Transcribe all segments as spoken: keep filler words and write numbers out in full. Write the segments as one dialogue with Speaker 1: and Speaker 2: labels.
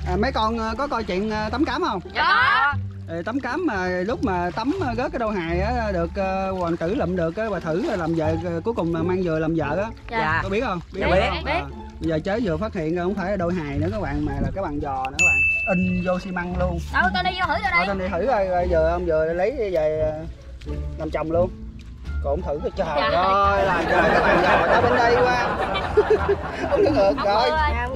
Speaker 1: À, mấy con có coi chuyện tắm cám không?
Speaker 2: Dạ.
Speaker 1: Tắm cám mà lúc mà tắm rớt cái đôi hài á, được uh, hoàng tử lụm được á, bà thử làm vợ, cuối cùng mà mang vừa làm vợ á.
Speaker 2: Dạ.
Speaker 1: Có biết không?
Speaker 2: Biết, biết, biết, biết.
Speaker 1: À, bây giờ chế vừa phát hiện không phải là đôi hài nữa các bạn, mà là cái bàn giò nữa các bạn. In vô xi măng luôn.
Speaker 2: Đâu, tao đi vô thử rồi đây.
Speaker 1: Tao đi thử coi, rồi giờ ông vừa lấy về làm chồng luôn. Còn thử cái trời ơi, là trời cái bàn giò tới bên đây qua. Không có được rồi.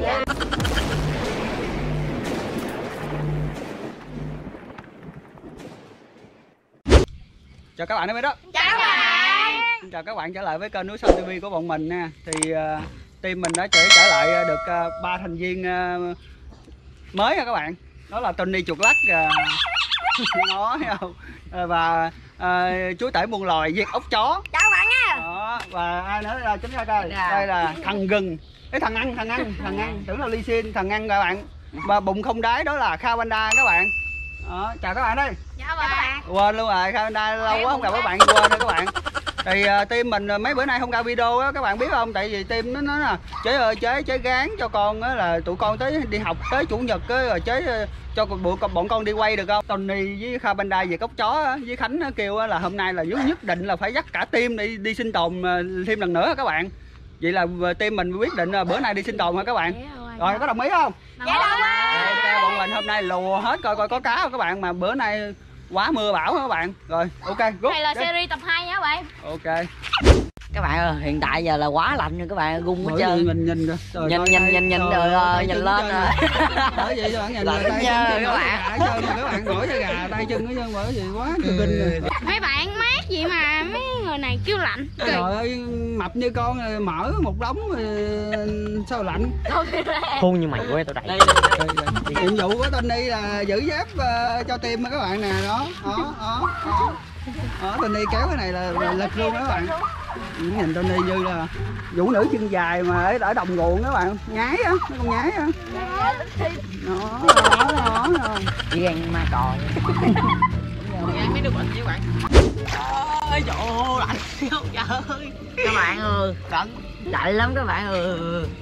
Speaker 1: Chào các bạn đã biết đó.
Speaker 2: Chào các bạn.
Speaker 1: Xin chào các bạn trở lại với kênh Núi Xanh ti vi của bọn mình nha. Thì uh, team mình đã trở trở lại được ba uh, thành viên uh, mới nha các bạn. Đó là Tony chuột lắc, uh, nó thấy không? Uh, và uh, chú tể muôn loài diệt ốc chó.
Speaker 2: Chào các bạn nha.
Speaker 1: Đó, và ai nữa đây, chính ra coi. Đây là thằng gừng. Cái thằng ăn, thằng ăn, thằng ăn, tưởng là Ly Xin, thằng ăn các bạn. Và bụng không đáy đó là Khao Panda các bạn. Đó, chào các bạn đi.
Speaker 2: Chào các bạn.
Speaker 1: Quên luôn rồi, Khao Panda lâu quá không gặp các bạn, quên rồi các bạn. Thì uh, team mình mấy bữa nay không ra video á, các bạn biết không? Tại vì team nó nói là chế ơi chế chế gán cho con á, là tụi con tới đi học tới chủ nhật á, rồi chế uh, cho bọn, bọn con đi quay được không? Tony với Khao Panda về cốc chó á, với Khánh á, kêu á, là hôm nay là nhất định là phải dắt cả team đi đi sinh tồn uh, thêm lần nữa các bạn. Vậy là team mình quyết định uh, bữa nay đi sinh tồn hả các bạn? Rồi có đồng ý không?
Speaker 2: Dạ đồng ý.
Speaker 1: Ok, bọn mình hôm nay lùa hết coi coi có cá không các bạn, mà bữa nay quá mưa bão các bạn. Rồi ok, rút.
Speaker 2: Này là series tập hai nha các bạn.
Speaker 1: Ok.
Speaker 3: Các bạn ơi, hiện tại giờ là quá lạnh rồi các bạn, gung hết trơn.
Speaker 1: Nhìn nhìn rồi. Trời
Speaker 3: nhìn,
Speaker 1: ơi,
Speaker 3: nhìn,
Speaker 1: đây,
Speaker 3: nhìn nhìn
Speaker 1: trời
Speaker 3: rồi,
Speaker 1: ơi,
Speaker 3: nhìn lên rồi.
Speaker 1: Bởi vậy cho bạn nhìn
Speaker 3: Lạnh
Speaker 1: tay
Speaker 3: nhờ
Speaker 1: chân
Speaker 3: các bạn.
Speaker 1: gà chân các bạn nổi da gà tay chân cái chân bởi vì quá kinh rồi.
Speaker 4: Mấy bạn mát gì mà mấy người này kêu lạnh.
Speaker 1: Trời ơi, mập như con mở một đống sao lạnh.
Speaker 3: Khôn như mày quê tao đây.
Speaker 1: Nhiệm vụ của Tony là giữ dép uh, cho team các bạn nè, đó, đó, đó, đó. Đó, Tony kéo cái này là, là lật luôn đó các bạn. Nhìn Tony như là vũ nữ chân dài mà ở, ở đồng ruộng các bạn, nhái á, nó con nhái á. Đó, đó, đó, đó.
Speaker 3: Chỉ gan ma cò.
Speaker 2: Ăn mấy đứa bệnh chứ bạn.
Speaker 3: Ôi trời ơi, lạnh siêu trời ơi. Các bạn ơi, lạnh, lạnh lắm các bạn ơi.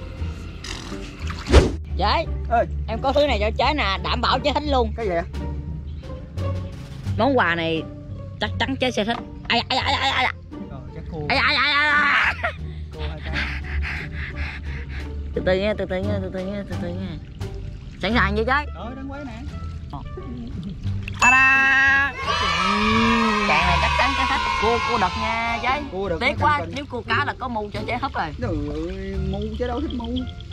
Speaker 3: Chế
Speaker 1: ơi,
Speaker 3: em có thứ này cho chế nè, đảm bảo chế thích luôn.
Speaker 1: cái gì vậy?
Speaker 3: Món quà này chắc chắn chế sẽ thích. Ai ai ai ai ai.
Speaker 1: Rồi, chắc cô.
Speaker 3: Ai ai ai ai.
Speaker 1: Cô hai cái.
Speaker 3: Từ từ nha, từ từ nha, từ từ nha, từ từ nha. Sẵn sàng chưa chế?
Speaker 1: Rồi, đang quay nè.
Speaker 3: Ta-da! Càng này chắc chắn chế thích. Cua cua đực nha chế.
Speaker 1: Cua đực.
Speaker 3: Tiếc quá, nếu cua cá là có mu cho chế hấp rồi.
Speaker 1: Trời ơi, mu chứ đâu thích mu.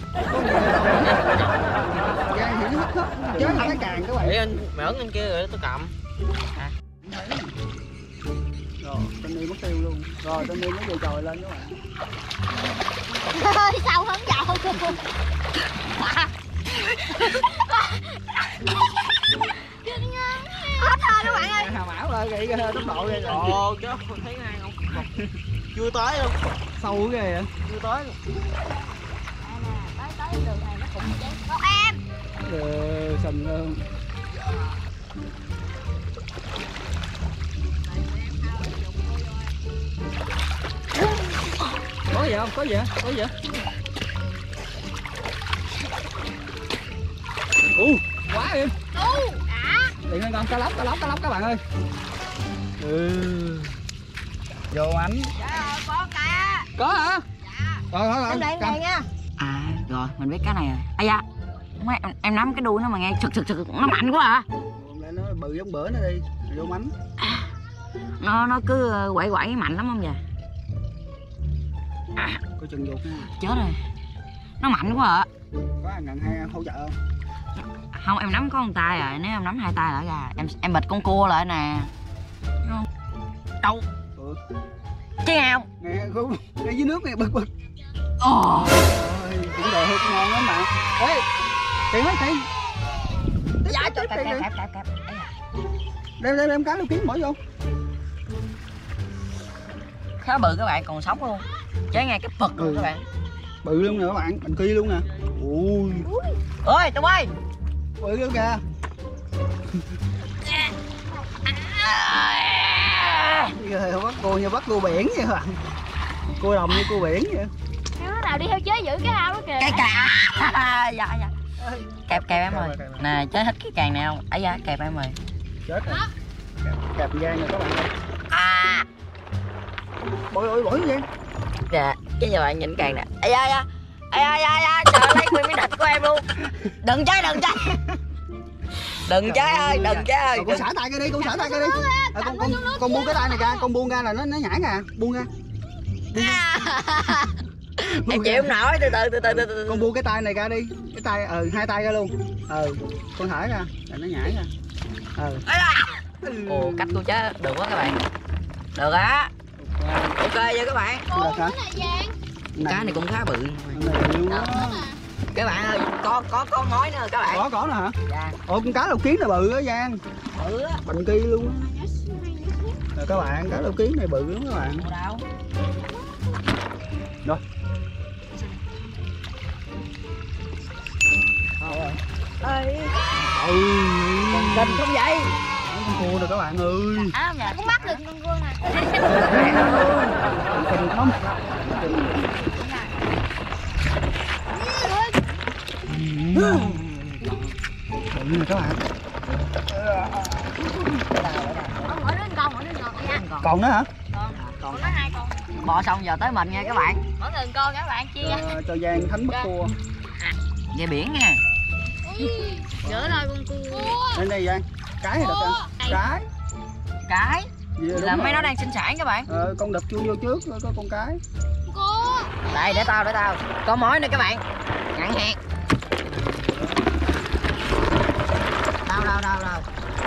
Speaker 1: Gan thì nó hấp hấp, chứ là cái càng các bạn.
Speaker 2: Để anh mày ấn anh kia rồi tôi cầm.
Speaker 3: À.
Speaker 1: Rồi, Tony mất tiêu luôn. Rồi, Tony nó về trồi lên các bạn.
Speaker 4: Ơi sao không dạo. Hết rồi các bạn ơi.
Speaker 1: Hào ảo lên vậy tốc độ vậy rồi.
Speaker 2: Ồ chứ không thấy ai không. Chưa tới luôn.
Speaker 1: Sâu ghê vậy.
Speaker 2: Chưa tới luôn.
Speaker 4: Tới tới đường này nó cũng cháy. Con em.
Speaker 1: Ờ, sình luôn. Có gì không? Có gì hả? Có gì hả? U, quá em.
Speaker 4: U, đã.
Speaker 1: Điện lên con cá lóc, cá lóc, cá lóc các bạn ơi. Ừ. Vô ánh.
Speaker 4: Trời ơi, có cá.
Speaker 1: Có hả?
Speaker 4: Dạ.
Speaker 1: Rồi thôi rồi.
Speaker 4: Em đây này nha.
Speaker 3: À rồi, mình biết cái này rồi. Ây da, em, em nắm cái đuôi nó mà nghe sực sực sực, nó mạnh quá à.
Speaker 1: Lại nó bự giống bữa nó đi, vô mánh.
Speaker 3: Nó nó cứ quậy quậy mạnh lắm không vậy?
Speaker 1: À, có chừng ruột nha.
Speaker 3: Chết rồi, nó mạnh quá à.
Speaker 1: Có ăn gần hay hỗ trợ không?
Speaker 3: Không, em nắm có một tay rồi, nếu em nắm hai tay lại ra em em bịt con cua lại nè. Thấy không? Đâu?
Speaker 1: Ừ.
Speaker 3: Chứ không?
Speaker 1: Nè, khu ngay dưới nước này bực bực.
Speaker 3: Ồ.
Speaker 1: Ôi, cũng đồ hút ngon lắm bạn. Ê, tiền mấy tiền?
Speaker 3: Dạ,
Speaker 1: Tiếp,
Speaker 3: kẹp
Speaker 1: tiếp,
Speaker 3: kẹp
Speaker 1: tiếp,
Speaker 3: kẹp kẹp kẹp.
Speaker 1: đem đem đem cá lưu kiếm bỏ vô.
Speaker 3: Khá bự các bạn, còn sống luôn. Chế ngay cái phật luôn
Speaker 1: Ừ.
Speaker 3: các bạn.
Speaker 1: Bự luôn nè các bạn, mình kia luôn nè. Ui.
Speaker 3: Ôi, tụi ơi.
Speaker 1: Bự luôn kìa. Giờ bắt cua như bắt cua biển vậy các bạn. Cua đồng như cua biển vậy.
Speaker 4: Nó nào đi theo chế giữ cái ao đó kìa.
Speaker 3: Cái cà. Dạ dạ. Kẹp kẹp em ơi. Nè chết hết cái càng nào. Ấy da kẹp em ơi.
Speaker 1: Chết rồi. Kẹp, kẹp Giang rồi các bạn ơi.
Speaker 3: À.
Speaker 1: Bội ơi bội Giang.
Speaker 3: Dạ, cái giờ bạn nhìn càng nè. Ây da da. Ây da da da, trời lấy nguyên miếng thịt của em luôn. Đừng chơi, đừng chơi. Đừng chơi ơi, đừng chơi ơi.
Speaker 1: Con xả tay cái đi, con xả tay cái đi. À, con con con buông cái tay này ra, con buông ra là nó nó nhảy ra, buông ra. Buông ra.
Speaker 3: Em chịu không nổi, từ từ từ từ từ từ.
Speaker 1: Con buông cái tay này ra đi, cái tay ờ ừ, hai tay ra luôn. Ừ, con thả ra, là nó nhảy ra. Ừ.
Speaker 3: Ồ, cách tôi chứ, được quá các bạn. Được á. Ok nha các bạn.
Speaker 1: Được hả?
Speaker 3: Cá này cũng khá bự.
Speaker 1: Đó.
Speaker 3: Các bạn ơi, có có có mối nữa các bạn.
Speaker 1: Có có nè hả?
Speaker 3: Dạ.
Speaker 1: Ồ, con cá lầu kiến này bự á Giang.
Speaker 3: Bự á.
Speaker 1: Bành kia luôn á. Rồi các bạn, cá lầu kiến này bự lắm các bạn.
Speaker 3: Đâu?
Speaker 1: Rồi. Rồi.
Speaker 3: Ơi.
Speaker 1: Ừ.
Speaker 3: Còn kinh không vậy?
Speaker 1: Con cua rồi các bạn ơi.
Speaker 4: À, dạ. Cũng bắt được con cua nè.
Speaker 1: Kinh không? Bự nè các bạn.
Speaker 4: Ông ở đến con, ở đến con nha.
Speaker 1: Còn nữa hả?
Speaker 4: Còn, còn có hai con.
Speaker 3: Bò xong giờ tới mình nha các bạn.
Speaker 4: Mỗi người con các bạn chia.
Speaker 1: Cho, cho Giang thánh bắt cua.
Speaker 3: Về biển nha.
Speaker 4: Dỡ rồi con cua.
Speaker 1: Đây đây Giang. Cái thì được hả? Cái.
Speaker 3: Cái.
Speaker 1: Dạ,
Speaker 3: Là mấy
Speaker 1: rồi.
Speaker 3: nó đang sinh sản các bạn.
Speaker 1: Ờ, con đập chui vô trước rồi có con cái.
Speaker 4: Cua.
Speaker 3: Đây để tao để tao. Có mối nữa các bạn. Ngặn hẹt. Đâu đâu đâu đâu.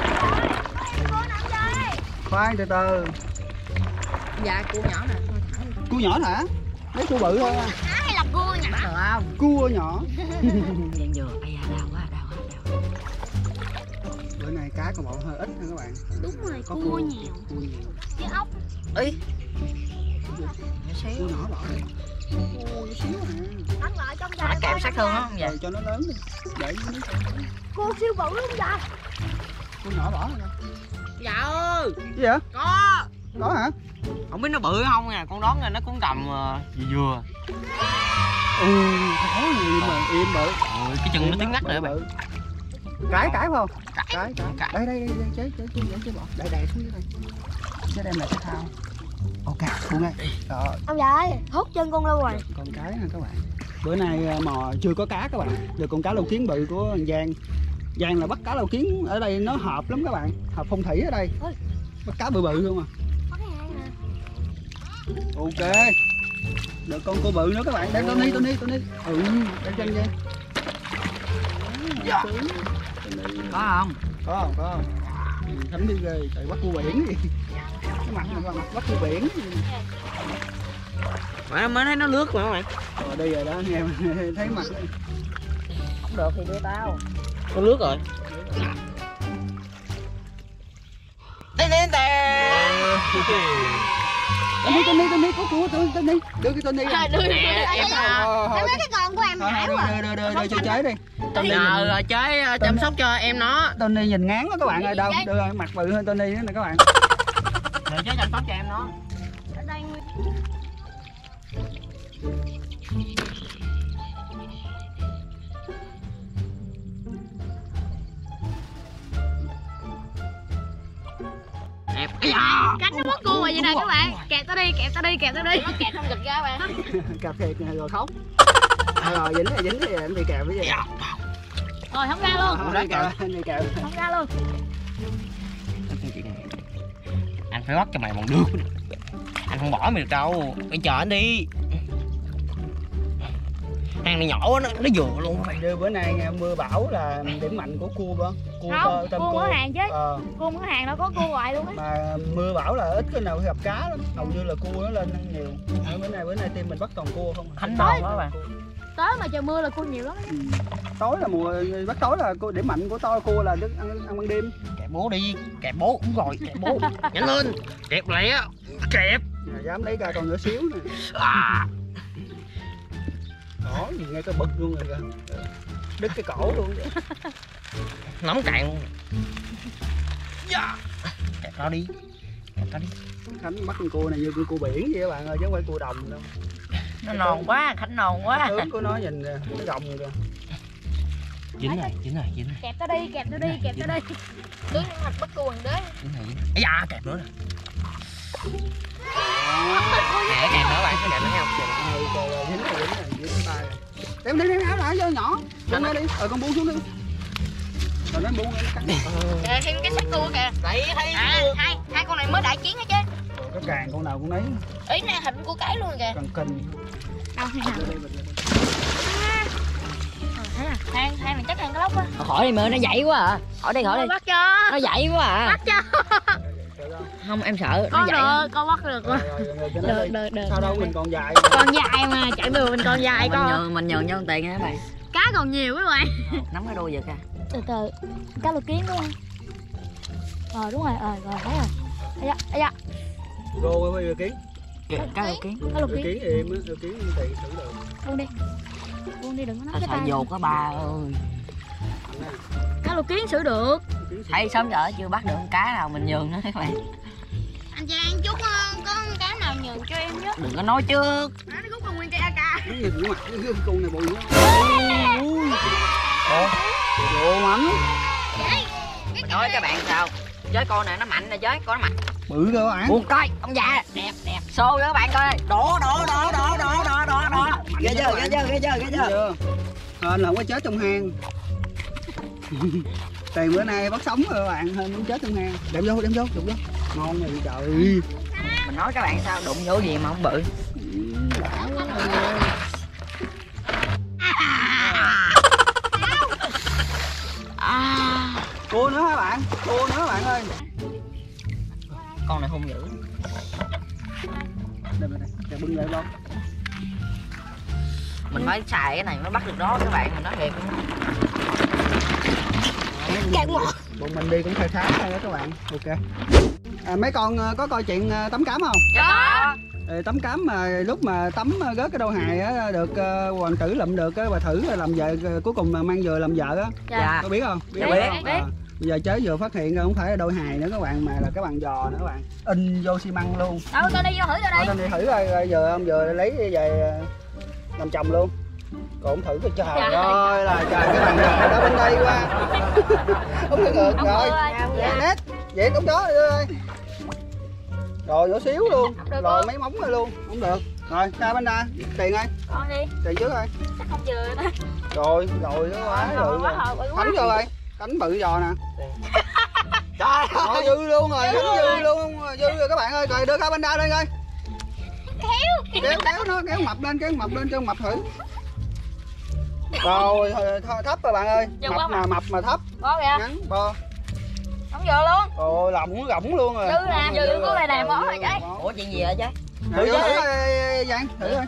Speaker 1: Khoan từ từ.
Speaker 3: Dạ cua nhỏ nè.
Speaker 1: Cua nhỏ hả? Lấy cua bự thôi.
Speaker 4: Cá hay là cua nhỉ?
Speaker 3: Được không?
Speaker 1: Cua nhỏ.
Speaker 3: Dàn dừa. Ây da đau quá đau quá đau.
Speaker 1: Bữa nay cá con bộ hơi ít nha các bạn.
Speaker 4: Đúng rồi,
Speaker 1: Có
Speaker 4: cua nhiều.
Speaker 1: Cua nhiều.
Speaker 4: Chứ ốc.
Speaker 3: Ý. Nhỏ
Speaker 1: Cua
Speaker 3: xíu.
Speaker 1: nhỏ bỏ đi. Cua nhỏ xíu nè.
Speaker 4: Đánh lại trong
Speaker 3: Nó
Speaker 4: dài.
Speaker 3: kẹp sát thương không vậy?
Speaker 1: Rồi cho nó lớn đi. Để dưới nước.
Speaker 4: Cua siêu bự luôn vậy?
Speaker 1: Cua nhỏ bỏ ra.
Speaker 3: Dạ ơi.
Speaker 1: Gì vậy?
Speaker 3: Có.
Speaker 1: Có hả?
Speaker 2: Không biết nó bự không nè, con đoán là nó cũng tầm uh, vừa vừa.
Speaker 1: Ừ, khó im mà, im bự.
Speaker 2: Ôi, cái chân nó tiếng ngắt rồi bạn.
Speaker 1: Cái cái phải không?
Speaker 2: Cái,
Speaker 1: Cái cái.
Speaker 2: cái.
Speaker 1: Đây đây đây đây chế chế chế chế chế bỏ. Đây đây xuống dưới đây. Chế đem lại cái thao. Ok, buông ngay. Rồi.
Speaker 4: Ông già hút chân con luôn rồi.
Speaker 1: Con cái nè các bạn. Bữa nay mò chưa có cá các bạn. Giờ con cá lầu kiến bự của anh Giang. Giang là bắt cá lầu kiến ở đây nó hợp lắm các bạn. Hợp phong thủy ở đây. Bắt cá bự bự không à.
Speaker 4: Có cái hai nè.
Speaker 1: Ok. Được con cua bự nữa các bạn. Đem Tony Tony Tony. Ừ, đem chân Giang.
Speaker 3: Dạ. Có không?
Speaker 1: Có không? Có không? Thánh đi ghê, tại bắt cua biển gì. Cái mặt này mặt bắt cua biển.
Speaker 2: Mà mới thấy nó lướt mà các bạn.
Speaker 1: Rồi đây rồi đó anh em thấy mặt.
Speaker 3: Không được thì đưa tao.
Speaker 2: Nó lướt rồi.
Speaker 3: Tên tên tên.
Speaker 1: Tony Tony Tony có cua Tony Tony đưa cái Tony ra.
Speaker 4: Đưa đưa đưa.
Speaker 2: Em
Speaker 4: Em lấy cái con của em
Speaker 1: Thôi
Speaker 4: hải
Speaker 1: đưa
Speaker 4: quá.
Speaker 1: đưa đưa đưa cho chế đi. Tony
Speaker 2: Nhờ rồi chế chăm sóc cho em nó.
Speaker 1: Tony nhìn ngán đó các bạn ơi, đâu đưa rồi, mặt bự hơn Tony nữa nè các bạn.
Speaker 2: Rồi chế chăm sóc cho em nó.
Speaker 4: Ở đây nguyên.
Speaker 2: Em.
Speaker 4: Cánh nó mất cua rồi vậy nè các bạn. Kẹp tao đi, kẹp tao đi, kẹp tao đi. Nó kẹp không giật ra bạn.
Speaker 1: Cà phê nè rồi khóc. À, rồi dính thì dính thì em bị kèo cái gì?
Speaker 4: Rồi không ra luôn.
Speaker 1: Không ra kèo, anh bị kèo.
Speaker 4: Không ra luôn.
Speaker 2: Anh phải bắt cho mày bằng được. Anh không bỏ mày được đâu. Mày chờ anh đi. Hàng này nhỏ quá, nó, nó vừa luôn các bạn.
Speaker 1: Như bữa nay nghe mưa bão là điểm mạnh của cua đó. Cua
Speaker 4: Không,
Speaker 1: tôm
Speaker 4: cua
Speaker 1: cua.
Speaker 4: mở hàng chứ.
Speaker 1: Ờ.
Speaker 4: Cua mở hàng đâu có cua hoài luôn á.
Speaker 1: Mà mưa bão là ít cái nào gặp cá lắm, hầu như là cua nó lên ăn nhiều. Ở bữa nay bữa nay team mình bắt toàn cua không.
Speaker 3: Khánh non quá bạn.
Speaker 4: Tới mà trời mưa là cua nhiều lắm.
Speaker 1: Ừ. Tối là mùa bắt tối là cô điểm mạnh của tôi cua là ăn, ăn ban đêm.
Speaker 2: Kẹp bố đi, kẹp bố, đúng rồi, kẹp bố. Nhanh lên, kẹp lẹ, kẹp.
Speaker 1: À, dám lấy ra còn nữa xíu nè.
Speaker 2: À.
Speaker 1: Đó, nhìn ngay cái bực luôn rồi kìa. Đứt cái cổ luôn.
Speaker 2: Nóng cạn luôn. Yeah. Kẹp nó đi, kẹp nó đi.
Speaker 1: Khánh bắt con cua này như con cua biển vậy các bạn ơi, chứ không phải cua đồng đâu.
Speaker 3: Nó non quá, Khánh non quá.
Speaker 1: Tướng của nó nhìn nó gồng kìa.
Speaker 2: Chín rồi, chín rồi, chín rồi.
Speaker 4: Kẹp tao đi, kẹp tao đi, kẹp tao đi. Đứng mặt bắt cua đế.
Speaker 2: Chín rồi, chín rồi. Ây da, kẹp nữa nè. Nè, kẹp nữa bạn, cái kẹp nữa thấy không?
Speaker 1: Ừ, rồi rồi, dính rồi, dính rồi, dính tay rồi. Đem đi, đem áo lại cho nhỏ. Buông ra đi, ờ con buông xuống đi. Rồi nó buông lên cắn.
Speaker 4: Kìa, thêm cái xác cua kìa.
Speaker 2: Đấy, thấy
Speaker 4: À, hai, hai con này mới đại chiến hết chứ.
Speaker 1: Cái càng con nào cũng lấy.
Speaker 4: Ý nè, hình của cái luôn kìa.
Speaker 1: Cần kinh.
Speaker 4: Đâu hay nào? Thấy à, than, than này chắc than cái lóc á.
Speaker 3: Khỏi đi mưa, nó dậy quá à. Khỏi đi, khỏi đi.
Speaker 4: Bắt cho.
Speaker 3: Nó dậy quá à.
Speaker 4: Bắt cho.
Speaker 3: Không, em sợ nó
Speaker 4: Con
Speaker 3: dậy.
Speaker 4: được, con bắt được.
Speaker 1: Rồi, rồi, rồi, cho nó
Speaker 4: Được,
Speaker 1: đi.
Speaker 4: được, được.
Speaker 1: Sao đâu mình còn dài.
Speaker 4: Con dài mà, chặng đường mình còn dài
Speaker 3: Mình
Speaker 4: con.
Speaker 3: nhường, mình nhường nhau tiền nha các bạn.
Speaker 4: Cá còn nhiều các bạn.
Speaker 3: Nắm cái đuôi giật à.
Speaker 4: Từ từ, cá lục kiến đúng không? Ờ đúng rồi, ờ rồi thấy rồi. Ây da, ây da.
Speaker 1: Rô với rồi kiến.
Speaker 3: Cá lục kiến.
Speaker 4: Cá lục
Speaker 1: Rồi
Speaker 4: kiến.
Speaker 1: kiến im á, rồi kiến thì xử được.
Speaker 4: Buông đi. Buông đi đừng có nắm
Speaker 3: Thật
Speaker 4: cái
Speaker 3: sự
Speaker 4: tay.
Speaker 3: dột á ba ơi.
Speaker 4: Cá lục kiến xử được.
Speaker 3: Thấy sớm giờ chưa bắt được con cá nào mình nhường nữa các bạn.
Speaker 4: Anh Trang chúc có cá nào nhường cho em nhé.
Speaker 3: Đừng có nói trước.
Speaker 4: Nó rút con nguyên cây a ca.
Speaker 1: Cái gì cũng mặt cái con này bụi quá. Ủa? Rô mắm.
Speaker 3: Mình nói các bạn sao? Chơi con này nó mạnh rồi chơi, con nó mạnh.
Speaker 1: Bự cơ bạn.
Speaker 3: Buông coi, ông già đẹp đẹp. Xô cho các bạn coi. Đổ đổ đổ đổ đổ đổ đổ đổ. Ghê chưa, ghê chưa, ghê chưa, ghê chưa.
Speaker 1: Hên là không có chết trong hang. Tiền bữa nay bắt sống rồi các bạn, hên muốn chết trong hang. Đem vô, đem vô, đụng vô. Ngon rồi trời.
Speaker 3: Mình nói các bạn sao đụng vô gì mà không bự.
Speaker 4: À.
Speaker 1: Cua nữa hả bạn? Cua nữa bạn ơi.
Speaker 3: Con này hung dữ.
Speaker 1: Đây đây, đây, bưng lại luôn.
Speaker 3: Mình phải xài cái này mới bắt được đó các bạn, mình nói thiệt.
Speaker 1: Bọn mình đi cũng khai khá thôi đó các bạn. Ok. À, mấy con có coi chuyện tắm cám không?
Speaker 3: Dạ.
Speaker 1: Ờ, tắm cám mà lúc mà tắm rớt cái đôi hài á được uh, hoàng tử lụm được á, bà thử làm vợ cuối cùng mà mang vừa làm vợ á.
Speaker 3: Dạ.
Speaker 1: Có biết không?
Speaker 3: Biết,
Speaker 1: không?
Speaker 3: biết,
Speaker 1: À,
Speaker 3: biết.
Speaker 1: bây giờ chế vừa phát hiện ra không phải là đôi hài nữa các bạn, mà là cái bàn giò nữa các bạn, in vô xi măng luôn.
Speaker 4: Đâu tao đi vô thử tao
Speaker 1: Thôi
Speaker 4: đi.
Speaker 1: đi thử coi, coi vừa không vừa lấy về làm chồng luôn. Còn không thử coi trời
Speaker 4: Trời.
Speaker 1: ơi là trời, cái bàn giò đó bên đây qua. Không được được rồi.
Speaker 4: Dạ.
Speaker 1: Nét, vậy đúng đó đi ơi. Rồi nhỏ xíu luôn,
Speaker 4: Được
Speaker 1: rồi
Speaker 4: luôn.
Speaker 1: mấy móng rồi luôn, không được. Rồi, ra bên ra, tiền ơi,
Speaker 4: Con đi.
Speaker 1: tiền trước ơi.
Speaker 4: Chắc không vừa đó.
Speaker 1: Rồi, rồi nó quá
Speaker 4: Rồi,
Speaker 1: rồi.
Speaker 4: quá hồi, quá
Speaker 1: Thánh vô rồi, cánh bự giò nè.
Speaker 2: Trời
Speaker 1: Rồi dư luôn rồi, thánh dư luôn, dư rồi các bạn ơi, rồi đưa ra bên ra lên coi.
Speaker 4: Kéo.
Speaker 1: Kéo kéo nó, kéo mập lên, kéo mập lên cho mập thử. Rồi, thôi, thôi, thấp rồi bạn ơi,
Speaker 4: Chưa
Speaker 1: mập
Speaker 4: quá
Speaker 1: mà
Speaker 4: mập.
Speaker 1: mập mà thấp,
Speaker 4: Có kìa.
Speaker 1: ngắn, bo.
Speaker 4: Không vừa luôn.
Speaker 1: Rồi lỏng gỏng luôn rồi.
Speaker 4: Dư nè, dư của này nè, bó rồi chứ.
Speaker 3: Ủa chuyện gì vậy chứ?
Speaker 1: Thử vô thử coi, Giang, thử coi.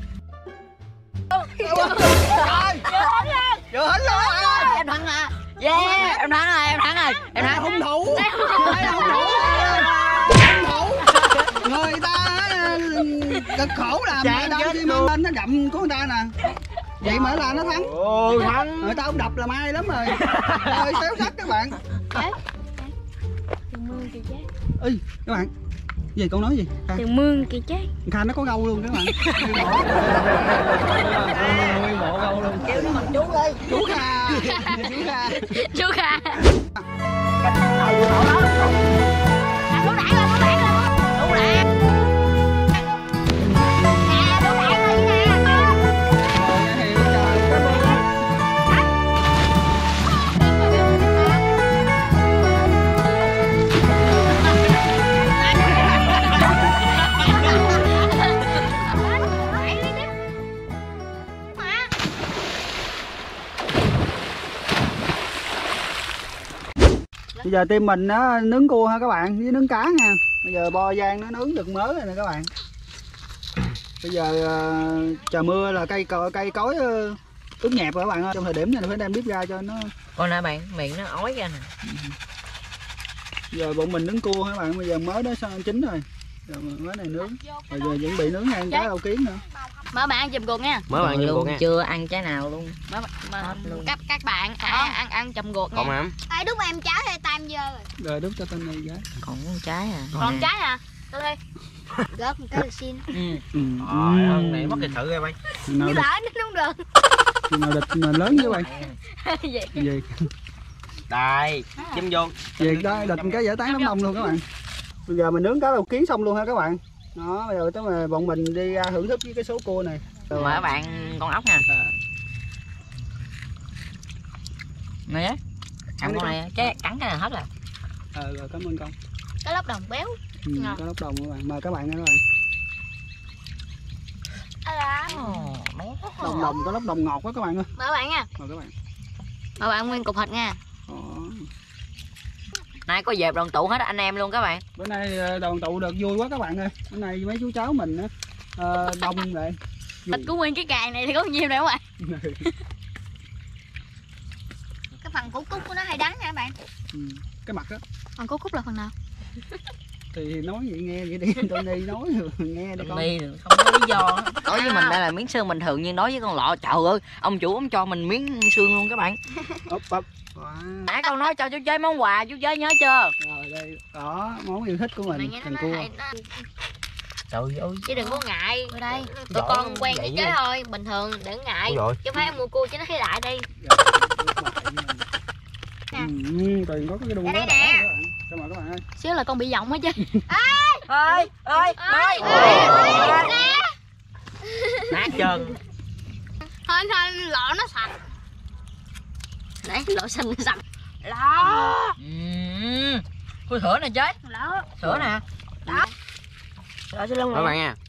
Speaker 1: Trời, vừa hết luôn rồi.
Speaker 3: Em thắng à. Yeah, em thắng rồi, em thắng rồi. Em thắng
Speaker 1: Hung thủ. Đây là hung thủ. Hung thủ. Người ta cực khổ làm mà đâu xi măng lên nó đậm của người ta nè. Vậy mà là nó thắng.
Speaker 2: ơi, thắng.
Speaker 1: Người ta không đập là may lắm rồi. Ơi xéo sắc các bạn.
Speaker 4: Tiền mương kìa chứ.
Speaker 1: Ê các bạn. Gì con nói gì? Kha,
Speaker 4: Tiền mương kìa chứ.
Speaker 1: Kha nó có gâu luôn các bạn. Nguyên bộ gâu luôn.
Speaker 3: kêu nó bằng chú đi.
Speaker 1: Chú Kha. Chú Kha.
Speaker 4: Chú Kha.
Speaker 3: Cách nào luôn đó.
Speaker 4: À, đu đạn lên, đu đạn lên. Đu đạn. Nè, đu đạn lên nè.
Speaker 1: Thì trời cảm ơn. Bây giờ team mình nó nướng cua ha các bạn, với nướng cá nha. Bây giờ bo Giang nó nướng được mớ rồi nè các bạn. Bây giờ uh, trời mưa là cây cò cây cối uh, ướt nhẹp rồi các bạn ơi. Trong thời điểm này phải đem bếp ra cho nó.
Speaker 3: Con nè bạn, miệng nó ói ra nè.
Speaker 1: Giờ bọn mình nướng cua hả bạn, bây giờ mới đó sao chín rồi. Rồi mớ này nướng. Rồi giờ chuẩn bị nướng ăn cá lau kiến nữa.
Speaker 4: Mở bạn ăn chùm guột nha.
Speaker 2: Mới bạn
Speaker 3: luôn,
Speaker 2: nha.
Speaker 3: chưa ăn trái nào luôn.
Speaker 4: Mở mà
Speaker 3: luôn.
Speaker 4: các các bạn ăn ăn ăn chùm guột
Speaker 2: Còn
Speaker 4: nha.
Speaker 2: em.
Speaker 5: Ai đút em trái hay tam dơ rồi.
Speaker 1: Rồi đút cho tên này giá.
Speaker 3: Còn con trái à.
Speaker 4: Còn
Speaker 3: nè.
Speaker 4: trái à? Tôi đi.
Speaker 5: Gớt một cái là xin.
Speaker 3: Ừ.
Speaker 1: Ừ.
Speaker 2: Trời ơi, này mất kỳ thử em ơi.
Speaker 1: Nào
Speaker 5: Đi
Speaker 1: được.
Speaker 5: lỡ nó không được.
Speaker 1: Nào địch mà lớn như vậy. Gì?
Speaker 2: Đây, chim vô.
Speaker 1: Việc đó địch cái giải tán đám đông luôn các bạn. Bây giờ mình nướng cá đầu kiến xong luôn ha các bạn. Đó, bây giờ tới mà bọn mình đi ra thưởng thức với cái số cua này.
Speaker 3: Mời các bạn con ốc nha.
Speaker 1: À.
Speaker 3: Này á. Ăn con này cái cắn cái này hết rồi.
Speaker 1: Ờ rồi cảm ơn con.
Speaker 5: Cái lóc đồng béo.
Speaker 1: Ừ,
Speaker 5: Ngọt.
Speaker 1: cá lóc đồng các bạn. Mời các bạn nha các bạn.
Speaker 5: À,
Speaker 1: Đồng đồng cá lóc đồng ngọt quá các bạn ơi.
Speaker 5: mời các bạn nha.
Speaker 1: Mời các bạn.
Speaker 5: Mời bạn nguyên cục thịt nha.
Speaker 1: Đó.
Speaker 3: Nay có dẹp đoàn tụ hết anh em luôn các bạn.
Speaker 1: Bữa nay đoàn tụ được vui quá các bạn ơi. Bữa nay mấy chú cháu mình á uh, đông lại.
Speaker 5: Thịt của nguyên cái cài này thì có nhiêu đâu các bạn. Cái phần củ cúc của nó hay đắng nha các bạn.
Speaker 1: Ừ, cái mặt á.
Speaker 5: Phần củ cúc là phần nào?
Speaker 1: Thì nói vậy nghe vậy đi. Tony nói nghe đi con.
Speaker 3: Tony không có lý do. Đối với mình đây là miếng xương bình thường, nhưng đối với con lọ trời ơi, ông chủ ông cho mình miếng xương luôn các bạn.
Speaker 1: Úp úp. Wow.
Speaker 3: Nãy con nói cho chú chơi món quà, chú chơi nhớ chưa?
Speaker 1: Rồi đây, đó món yêu thích của mình, thằng cua.
Speaker 2: Trời ơi.
Speaker 5: Chứ đừng có ngại. Ở đây, tụi
Speaker 2: Giỏi
Speaker 5: con quen
Speaker 2: vậy
Speaker 5: với chế
Speaker 2: luôn.
Speaker 5: thôi, bình thường đừng ngại.
Speaker 2: Ôi
Speaker 5: Chứ phải mua cua cho nó thấy đại đi.
Speaker 1: Ừ, Tuyền có cái đuôi
Speaker 5: Đây
Speaker 1: đó
Speaker 5: nè.
Speaker 1: các bạn. Cho mời các bạn ơi.
Speaker 5: Xíu là con bị giọng hết chứ.
Speaker 3: Ơi, ơi, ơi.
Speaker 2: Nát chân.
Speaker 5: Thôi thôi lọ nó sạch. Đấy, lọ xanh nó sạch. Lọ.
Speaker 3: Ừm. Khui sữa nè chơi.
Speaker 5: Lọ.
Speaker 3: Sữa nè.
Speaker 5: Đó. Lọ cho lông
Speaker 2: Các
Speaker 5: nè.
Speaker 2: bạn nha.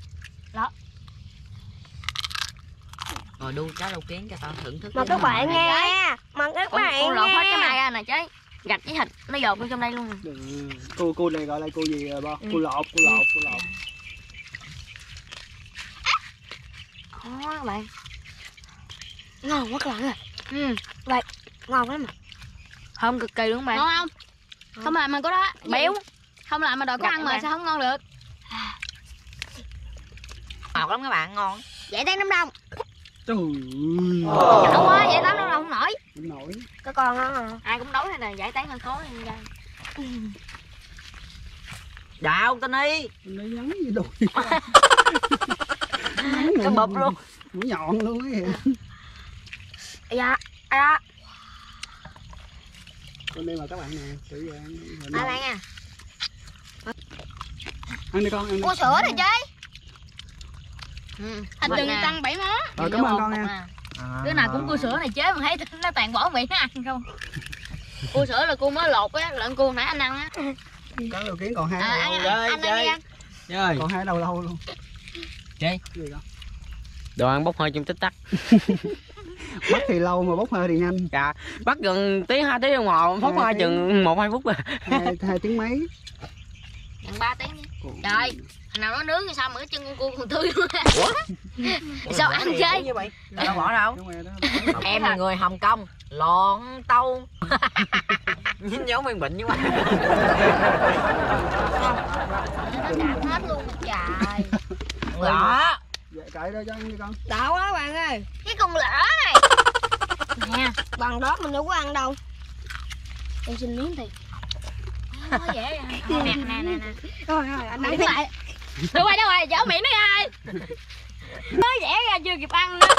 Speaker 3: Rồi đu cá lâu kiến cho tao thưởng thức.
Speaker 5: Mà các bạn nghe. Mà các
Speaker 3: Con,
Speaker 5: bạn
Speaker 3: con lột hết cái này
Speaker 5: ra nè chế. Gạch với thịt nó dột vô trong đây luôn nè.
Speaker 1: Đừng. Cua cua này gọi là cua gì rồi bo?
Speaker 5: Ừ.
Speaker 1: Cua lột, cua lột, cua lột.
Speaker 5: Đó các bạn. Ngon quá các bạn ơi. Ừ. Vậy, ngon lắm mà.
Speaker 3: Thơm cực kỳ luôn các bạn.
Speaker 5: Ngon không? Không làm mà có đó.
Speaker 3: Béo.
Speaker 5: Không làm mà đòi có
Speaker 3: Gạch
Speaker 5: ăn mà
Speaker 3: bạn.
Speaker 5: sao không ngon được?
Speaker 3: Ngọt lắm các bạn, ngon.
Speaker 5: Vậy tán đám đông.
Speaker 1: Trời
Speaker 5: Không quá, vậy tán đám đông không nổi.
Speaker 1: ơi. Nổi.
Speaker 5: Có con đó ai cũng đói hay là giải tán hơi khó hơn ra.
Speaker 3: Đào Tony.
Speaker 1: Nó nhắn gì đuôi.
Speaker 3: Cái bụp luôn.
Speaker 1: Mũi nhọn luôn á kìa.
Speaker 5: Dạ, à.
Speaker 1: Con đây mà các bạn nè, tự ăn.
Speaker 5: Ba bạn à.
Speaker 1: Ăn đi con, ăn đi.
Speaker 5: Mua sữa này chơi. Ừ. Thịt đừng tăng bảy món.
Speaker 1: Rồi cảm ơn con nha.
Speaker 5: Đứa nào cũng cua sữa này chế mà thấy nó toàn bỏ miệng nó ăn không. Cua sữa là cua mới lột á, lợn cua nãy anh ăn á.
Speaker 1: Cá đầu kiến còn hai
Speaker 5: À,
Speaker 1: đầu
Speaker 5: anh,
Speaker 1: lâu.
Speaker 5: anh, anh ăn đi ăn.
Speaker 2: Chơi.
Speaker 1: Còn hai đầu lâu luôn.
Speaker 2: Chơi.
Speaker 1: Gì đó.
Speaker 2: Đồ ăn bốc hơi trong tích tắc.
Speaker 1: Bắt thì lâu mà bốc hơi thì nhanh.
Speaker 2: Dạ. Bắt gần tiếng hai tiếng đồng hồ, bốc hơi chừng một hai phút rồi.
Speaker 1: Hai, hai tiếng mấy.
Speaker 5: Gần ba tiếng đi. Trời, thằng nào nó nướng thì sao mà cái chân con cua còn tươi luôn. Sao ăn chơi?
Speaker 3: Như vậy. Đâu bỏ đâu.
Speaker 1: Đúng rồi đó.
Speaker 3: Em là người Hồng Kông, lọn tâu. Nhìn giống miền bệnh như vậy.
Speaker 5: Nó đạp hết luôn trời.
Speaker 3: Lọ.
Speaker 1: Dạ cậy đó cho ăn đi con.
Speaker 5: Đau quá bạn ơi. Cái con lỡ này. Nè, bằng đó mình đâu có ăn đâu. Em xin miếng thì. Nó dễ ăn. Nè nè nè nè. Rồi rồi anh nãy lại. Đâu rồi đâu rồi, dở miệng nó ơi. Nó dễ ra chưa kịp ăn nữa.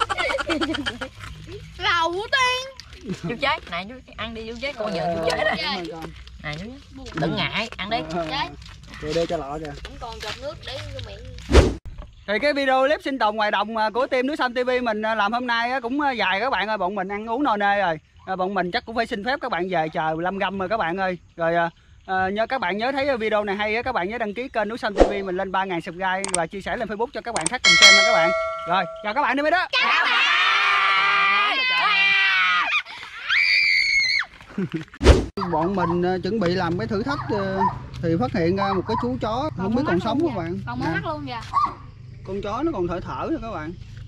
Speaker 5: Đầu tiên.
Speaker 3: Chú chế, này chú ăn đi chú chế, con nhờ chú chế đó.
Speaker 1: Cảm ơn con.
Speaker 3: Này chú đừng ngại, ăn đi.
Speaker 1: Ờ, Kìa đưa cho lọ kìa.
Speaker 5: Cũng còn giọt nước để vô miệng.
Speaker 1: Thì cái video clip sinh tồn ngoài đồng của team Núi Xanh ti vi mình làm hôm nay cũng dài các bạn ơi, bọn mình ăn uống no nê rồi. Bọn mình chắc cũng phải xin phép các bạn về chờ lâm găm rồi các bạn ơi. Rồi à, nhớ các bạn nhớ thấy video này hay các bạn nhớ đăng ký kênh Núi Xanh ti vi mình lên ba ngàn subscribe và chia sẻ lên Facebook cho các bạn khác cùng xem nha các bạn. Rồi, chào các bạn đi mấy đó.
Speaker 5: Chào bạn.
Speaker 1: Bọn mình chuẩn bị làm cái thử thách thì phát hiện ra một cái chú chó
Speaker 5: Còn
Speaker 1: không biết còn sống các bạn.
Speaker 5: Còn mới mắt luôn kìa.
Speaker 1: Con chó nó còn thở thở rồi các bạn.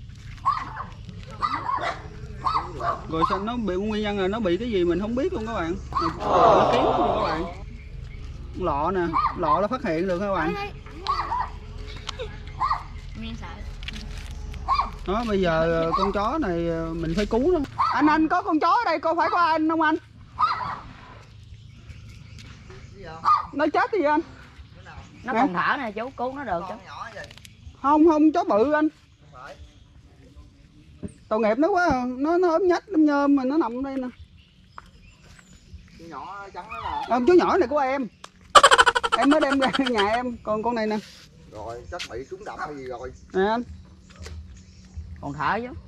Speaker 1: Rồi sao nó bị nguyên nhân là nó bị cái gì mình không biết luôn các bạn. Nó kiếm luôn các bạn. Lọ nè, lọ nó phát hiện được các bạn. Đó bây giờ con chó này mình phải cứu nó. Anh anh có con chó ở đây, có phải có anh không anh? Nó chết gì anh?
Speaker 3: Nó còn thở nè chú, cứu nó được chú.
Speaker 1: Không không chó bự anh. tội nghiệp nó quá à. nó nó ốm nhách nó nhôm mà nó nằm đây nè.
Speaker 2: Nhỏ trắng đó là.
Speaker 1: À, chú nhỏ này của em em mới đem ra nhà em, còn con này nè.
Speaker 2: Rồi chắc bị trúng độc hay gì rồi
Speaker 1: Nè anh,
Speaker 3: Còn thở chứ.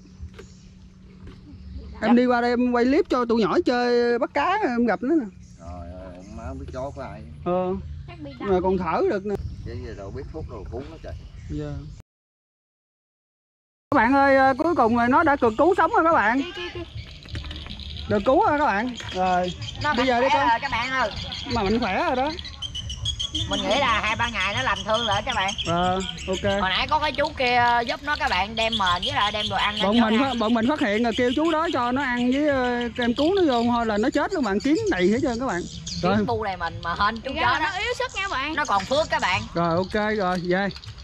Speaker 1: em đi qua đây em quay clip cho tụi nhỏ chơi bắt cá em gặp nó nè.
Speaker 2: rồi má không biết chó của ai
Speaker 1: Ờ mà còn thở được nè.
Speaker 2: chứ giờ đâu biết phút rồi cuốn nó trời.
Speaker 1: Yeah. Các bạn ơi, cuối cùng nó đã được cứu sống rồi các bạn. Được cứu rồi các bạn. Rồi
Speaker 3: Nó
Speaker 1: bây giờ đi con.
Speaker 3: rồi các bạn ơi.
Speaker 1: Mà mạnh khỏe rồi đó.
Speaker 3: Mình nghĩ là hai ba ngày nó lành thương rồi các bạn.
Speaker 1: Ờ ok.
Speaker 3: Hồi nãy có cái chú kia giúp nó các bạn đem mền với lại đem đồ ăn.
Speaker 1: Bọn mình phát, bọn mình phát hiện rồi kêu chú đó cho nó ăn với em cứu nó vô thôi là nó chết luôn bạn, kiến đầy hết trơn các bạn.
Speaker 3: Rồi. Bu này mình mà hên chú chó
Speaker 5: nó yếu sức nha bạn.
Speaker 3: Nó còn phước các bạn.
Speaker 1: Rồi ok rồi về.